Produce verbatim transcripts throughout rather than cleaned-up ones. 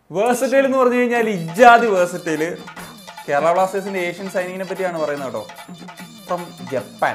Versatile എന്ന് പറഞ്ഞു കഴിഞ്ഞാൽ ഇജാതി versatile. Kerala Blasters-ന്റെ ഏഷ്യൻ സൈനിങ്ങിനെ പറ്റിയാണ് പറയുന്നത് കേട്ടോ. From Japan.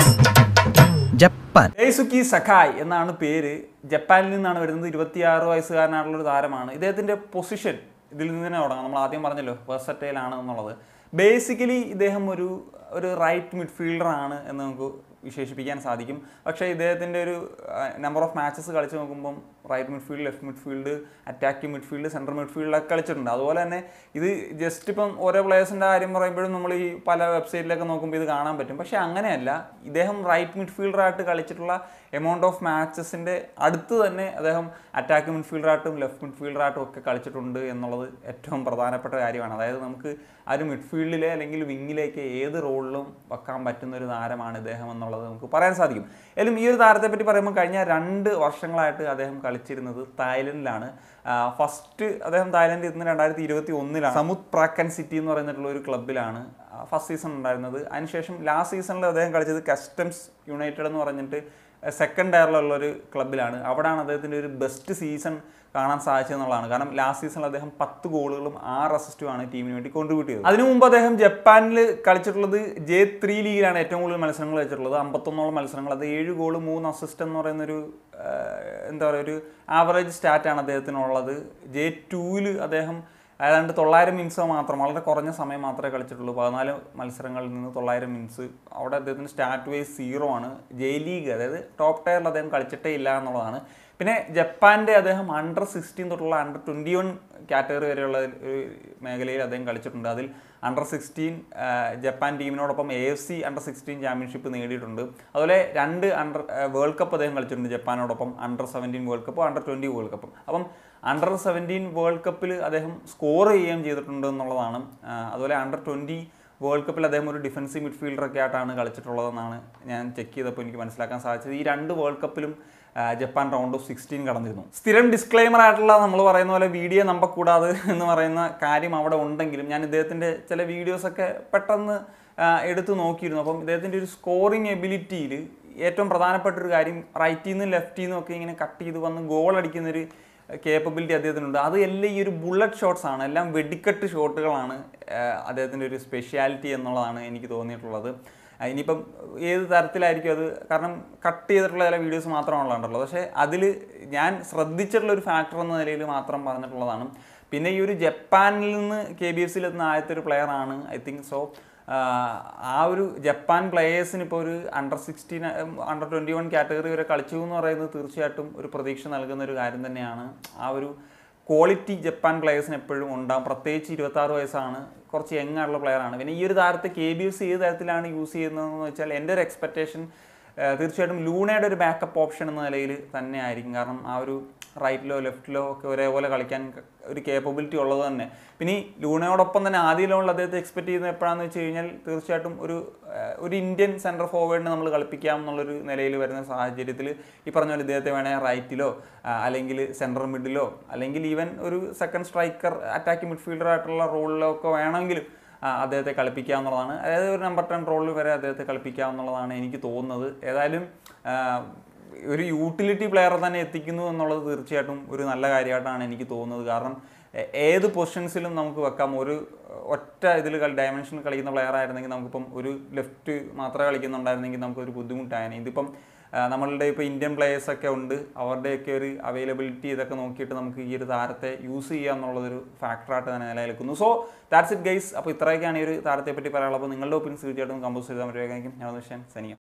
Japan. Daisuke Sakai എന്നാണ് പേര്. ജപ്പാനിൽ നിന്നാണ് വരുന്നത്. ഇരുപത്തിയാറ് വയസ്സുകാരനായിട്ടുള്ള ഒരു താരമാണ്. ഇദ്ദേഹത്തിന്റെ പൊസിഷൻ ഇതിൽ നിന്ന് തന്നെ തുടങ്ങാം. നമ്മൾ ആദ്യം പറഞ്ഞല്ലോ versatile ആണ് എന്നുള്ളത്. ബേസിക്കലി ഇദ്ദേഹം ഒരു ഒരു റൈറ്റ് മിഡ്ഫീൽഡർ ആണ് എന്ന് നമുക്ക് വിശേഷിപ്പിക്കാൻ സാധിക്കും. പക്ഷേ ഇദ്ദേഹത്തിൻ്റെ ഒരു നമ്പർ ഓഫ് മാച്ചസ് കളിച്ച് നോക്കുമ്പം right midfield, left midfield, attacking midfield, central മിഡ്ഫീൽഡൊക്കെ കളിച്ചിട്ടുണ്ട്. അതുപോലെ തന്നെ ഇത് ജസ്റ്റ് ഇപ്പം ഓരോ പ്ലേയേഴ്സിൻ്റെ കാര്യം പറയുമ്പോഴും നമ്മൾ ഈ പല വെബ്സൈറ്റിലൊക്കെ നോക്കുമ്പോൾ ഇത് കാണാൻ പറ്റും. പക്ഷേ അങ്ങനെയല്ല, ഇദ്ദേഹം റൈറ്റ് മിഡ്ഫീൽഡറായിട്ട് കളിച്ചിട്ടുള്ള എമൗണ്ട് ഓഫ് മാച്ചസിൻ്റെ അടുത്ത് തന്നെ അദ്ദേഹം അറ്റാക്കിംഗ് മിഡ്ഫീൽഡറായിട്ടും ലെഫ്റ്റ് മിഡ്ഫീൽഡറായിട്ടും ഒക്കെ കളിച്ചിട്ടുണ്ട് എന്നുള്ളത് ഏറ്റവും പ്രധാനപ്പെട്ട കാര്യമാണ്. അതായത് നമുക്ക് ആ ഒരു മിഡ്ഫീൽഡിലെ അല്ലെങ്കിൽ വിങ്ങിലേക്ക് ഏത് റോളിലും വെക്കാൻ പറ്റുന്ന ഒരു താരമാണ് ഇദ്ദേഹം എന്നുള്ളത് നമുക്ക് പറയാൻ സാധിക്കും. ഏതായാലും ഈ ഒരു താരത്തെ പറ്റി പറയുമ്പോൾ കഴിഞ്ഞ രണ്ട് വർഷങ്ങളായിട്ട് അദ്ദേഹം കളിച്ചിരുന്നത് തായ്ലൻഡിലാണ്. ഫസ്റ്റ് അദ്ദേഹം തായ്ലൻഡിൽ ഇരുന്ന് രണ്ടായിരത്തി ഇരുപത്തി ഒന്നിലാണ് സമുത് പ്രാക്കൻ സിറ്റി എന്ന് പറയുന്നിട്ടുള്ള ഒരു ക്ലബ്ബിലാണ് ഫസ്റ്റ് സീസൺ ഉണ്ടായിരുന്നത്. അതിനുശേഷം ലാസ്റ്റ് സീസണിൽ അദ്ദേഹം കളിച്ചത് കസ്റ്റംസ് യുണൈറ്റഡ് എന്ന് പറഞ്ഞിട്ട് സെക്കൻഡ് ടയറിലുള്ളൊരു ക്ലബ്ബിലാണ്. അവിടെയാണ് അദ്ദേഹത്തിൻ്റെ ഒരു ബെസ്റ്റ് സീസൺ കാണാൻ സാധിച്ചതെന്നുള്ളതാണ്. കാരണം ലാസ്റ്റ് സീസണിൽ അദ്ദേഹം പത്ത് ഗോളുകളും ആറ് അസിസ്റ്റുമാണ് ടീമിന് വേണ്ടി കോൺട്രിബ്യൂട്ട് ചെയ്തത്. അതിനു മുമ്പ് അദ്ദേഹം ജപ്പാനിൽ കളിച്ചിട്ടുള്ളത് ജെ ത്രീ ലീഗിലാണ് ഏറ്റവും കൂടുതൽ മത്സരങ്ങൾ കളിച്ചിട്ടുള്ളത്. അമ്പത്തൊന്നോളം മത്സരങ്ങൾ, അത് ഏഴ് ഗോള് മൂന്ന് അസിസ്റ്റ് എന്ന് പറയുന്നൊരു എന്താ പറയുക ഒരു ആവറേജ് സ്റ്റാറ്റാണ് അദ്ദേഹത്തിനുള്ളത്. ജെ ടൂവിൽ അദ്ദേഹം ഏതാണ്ട് തൊള്ളായിരം മിനിറ്റ്സ് മാത്രം, വളരെ കുറഞ്ഞ സമയം മാത്രമേ കളിച്ചിട്ടുള്ളൂ. പതിനാല് മത്സരങ്ങളിൽ നിന്ന് തൊള്ളായിരം മിനിറ്റ്സ്. അവിടെ അദ്ദേഹത്തിന് സ്റ്റാറ്റ് വൈസ് സീറോ ആണ്. ജെ ലീഗ്, അതായത് ടോപ്പ് ടയറിൽ അദ്ദേഹം കളിച്ചിട്ടേ ഇല്ല എന്നുള്ളതാണ്. പിന്നെ ജപ്പാൻ്റെ അദ്ദേഹം അണ്ടർ സിക്സ്റ്റീൻ തൊട്ടുള്ള അണ്ടർ ട്വൻറ്റി വൺ കാറ്റഗറി വരെയുള്ള ഒരു മേഖലയിൽ അദ്ദേഹം കളിച്ചിട്ടുണ്ട്. അതിൽ അണ്ടർ സിക്സ്റ്റീൻ ജപ്പാൻ ടീമിനോടൊപ്പം A F C under sixteen championship നേടിയിട്ടുണ്ട്. അതുപോലെ രണ്ട് അണ്ടർ വേൾഡ് കപ്പ് അദ്ദേഹം കളിച്ചിട്ടുണ്ട് ജപ്പാനോടൊപ്പം, അണ്ടർ സെവൻറ്റീൻ വേൾഡ് കപ്പും അണ്ടർ ട്വൻറ്റി വേൾഡ് കപ്പും. അപ്പം അണ്ടർ സെവൻറ്റീൻ വേൾഡ് കപ്പിൽ അദ്ദേഹം സ്കോർ ചെയ്യുകയും ചെയ്തിട്ടുണ്ട് എന്നുള്ളതാണ്. അതുപോലെ അണ്ടർ ട്വൻറ്റി വേൾഡ് കപ്പിൽ അദ്ദേഹം ഒരു ഡിഫൻസീവ് മിഡ്ഫീൽഡറൊക്കെ ആയിട്ടാണ് കളിച്ചിട്ടുള്ളതെന്നാണ് ഞാൻ ചെക്ക് ചെയ്തപ്പോൾ എനിക്ക് മനസ്സിലാക്കാൻ സാധിച്ചത്. ഈ രണ്ട് വേൾഡ് കപ്പിലും ജപ്പാൻ റൗണ്ട് ഓഫ് സിക്സ്റ്റീൻ കടന്നിരുന്നു. സ്ഥിരം ഡിസ്ക്ലെയിമർ ആയിട്ടുള്ള നമ്മൾ പറയുന്ന പോലെ വീഡിയോ നമ്പർ കൂടാതെ എന്ന് പറയുന്ന കാര്യം അവിടെ ഉണ്ടെങ്കിലും ഞാൻ ഇദ്ദേഹത്തിൻ്റെ ചില വീഡിയോസൊക്കെ പെട്ടെന്ന് എടുത്ത് നോക്കിയിരുന്നു. അപ്പം ഇദ്ദേഹത്തിൻ്റെ ഒരു സ്കോറിങ് എബിലിറ്റിയിൽ ഏറ്റവും പ്രധാനപ്പെട്ട ഒരു കാര്യം റൈറ്റിൽ നിന്നും ലെഫ്റ്റിൽ നിന്നും ഒക്കെ ഇങ്ങനെ കട്ട് ചെയ്ത് വന്ന് ഗോൾ അടിക്കുന്നൊരു കേപ്പബിലിറ്റി അദ്ദേഹത്തിനുണ്ട്. അത് എല്ലാം ഈ ഒരു ബുള്ളറ്റ് ഷോട്ട്സ് ആണ്, എല്ലാം വെടിക്കെട്ട് ഷോട്ടുകളാണ് അദ്ദേഹത്തിൻ്റെ ഒരു സ്പെഷ്യാലിറ്റി എന്നുള്ളതാണ് എനിക്ക് തോന്നിയിട്ടുള്ളത്. ഇനിയിപ്പം ഏത് തരത്തിലായിരിക്കും അത്, കാരണം കട്ട് ചെയ്തിട്ടുള്ള ചില വീഡിയോസ് മാത്രമാണല്ലോ ഉണ്ടല്ലോ. പക്ഷേ അതിൽ ഞാൻ ശ്രദ്ധിച്ചിട്ടുള്ള ഒരു ഫാക്ടർ എന്ന നിലയിൽ മാത്രം പറഞ്ഞിട്ടുള്ളതാണ്. പിന്നെ ഈ ഒരു ജപ്പാനിൽ നിന്ന് കെ ബി എഫ് സിയിൽ എത്തുന്ന ആദ്യത്തെ ഒരു പ്ലെയറാണ് ഐ തിങ്ക്. സോ ആ ഒരു ജപ്പാൻ പ്ലെയേഴ്സിന് ഇപ്പോൾ ഒരു under sixteen under twenty one category വരെ കളിച്ചു എന്ന് പറയുന്നത് തീർച്ചയായിട്ടും ഒരു പ്രതീക്ഷ നൽകുന്ന ഒരു കാര്യം തന്നെയാണ്. ആ ഒരു ക്വാളിറ്റി ജപ്പാൻ പ്ലെയേഴ്സിന് എപ്പോഴും ഉണ്ടാകും. പ്രത്യേകിച്ച് ഇരുപത്താറ് വയസ്സാണ്, കുറച്ച് യങ് ആയിട്ടുള്ള പ്ലെയറാണ്. പിന്നെ ഈ ഒരു താരത്തെ കെ ബി എഫ് സി ഏത് തരത്തിലാണ് യൂസ് ചെയ്യുന്നതെന്ന് വെച്ചാൽ എൻ്റെ ഒരു എക്സ്പെക്റ്റേഷൻ തീർച്ചയായിട്ടും ലൂണയുടെ ഒരു ബാക്കപ്പ് ഓപ്ഷൻ എന്ന നിലയിൽ തന്നെ ആയിരിക്കും. കാരണം ആ ഒരു റൈറ്റിലോ ലെഫ്റ്റിലോ ഒക്കെ ഒരേപോലെ കളിക്കാൻ ഒരു കേപ്പബിലിറ്റി ഉള്ളത് തന്നെ. പിന്നെ ഈ ലൂണയോടൊപ്പം തന്നെ ആദ്യ ലോണിൽ അദ്ദേഹത്തെ എക്സ്പെക്ട് ചെയ്യുന്നത് എപ്പോഴാണെന്ന് വെച്ച് കഴിഞ്ഞാൽ തീർച്ചയായിട്ടും ഒരു ഒരു ഇന്ത്യൻ സെൻട്രൽ ഫോർവേഡിനെ നമ്മൾ കളിപ്പിക്കാം എന്നുള്ളൊരു നിലയിൽ വരുന്ന സാഹചര്യത്തിൽ ഈ പറഞ്ഞ പോലെ ഇദ്ദേഹത്തെ വേണേൽ റൈറ്റിലോ അല്ലെങ്കിൽ സെൻട്രൽ മിഡിലോ അല്ലെങ്കിൽ ഈവൻ ഒരു സെക്കൻഡ് സ്ട്രൈക്കർ അറ്റാക്കിംഗ് മിഡ്ഫീൽഡറായിട്ടുള്ള റോളിലോ ഒക്കെ വേണമെങ്കിലും അദ്ദേഹത്തെ കളിപ്പിക്കാവുന്നതാണ്. അതായത് ഒരു നമ്പർ ടെൻ റോളിൽ വരെ അദ്ദേഹത്തെ കളിപ്പിക്കാവുന്നതാണ് എനിക്ക് തോന്നുന്നത്. ഏതായാലും ഒരു യൂട്ടിലിറ്റി പ്ലെയറെ തന്നെ എത്തിക്കുന്നു എന്നുള്ളത് തീർച്ചയായിട്ടും ഒരു നല്ല കാര്യമായിട്ടാണ് എനിക്ക് തോന്നുന്നത്. കാരണം ഏത് പൊസിഷൻസിലും നമുക്ക് വെക്കാം. ഒരു ഒറ്റ ഇതിൽ ഡയമെൻഷനിൽ കളിക്കുന്ന പ്ലെയർ ആയിരുന്നെങ്കിൽ നമുക്കിപ്പം ഒരു ലെഫ്റ്റ് മാത്രമേ കളിക്കുന്നുണ്ടായിരുന്നെങ്കിൽ നമുക്കൊരു ബുദ്ധിമുട്ടായിരുന്നു. ഇതിപ്പം നമ്മളുടെ ഇപ്പോൾ ഇന്ത്യൻ പ്ലേയേഴ്സൊക്കെ ഉണ്ട്, അവരുടെയൊക്കെ ഒരു അവൈലബിലിറ്റി ഇതൊക്കെ നോക്കിയിട്ട് നമുക്ക് ഈ ഒരു താരത്തെ യൂസ് ചെയ്യുക എന്നുള്ളതൊരു ഫാക്ടറായിട്ട് തന്നെ നിലനിൽക്കുന്നു. So that's it guys. അപ്പോൾ ഇത്രയൊക്കെയാണ് ഈ ഒരു താരത്തെ പറ്റി പറയാനുള്ളത്. അപ്പോൾ നിങ്ങളുടെ ഒപ്പീനിയൻസ് തീർച്ചയായിട്ടും കമ്പോസ് ചെയ്താൽ പറ്റുമായിരിക്കും. ഞാൻ വിഷയം സനിയ.